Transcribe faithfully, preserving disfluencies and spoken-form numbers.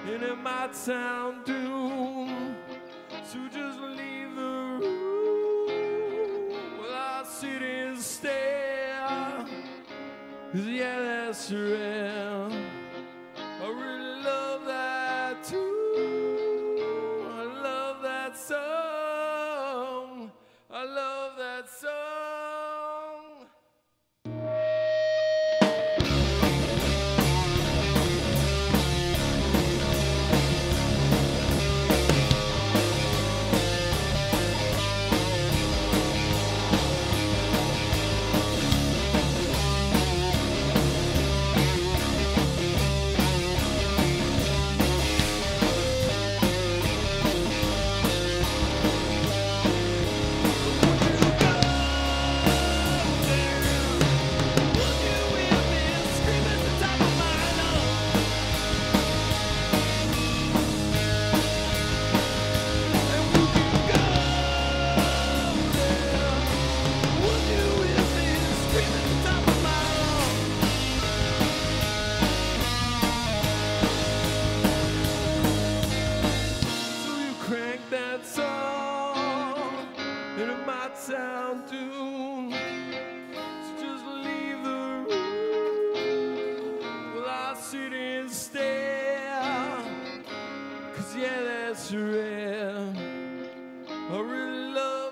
and it might sound doomed, so just leave the room. Well, I'll sit and stare, 'cause yeah, that's real. I really love that too. I love that song. I love that song. That song, and it might sound doomed, so just leave the room. Well, I'll sit and stare, 'cause yeah, that's rare. I really love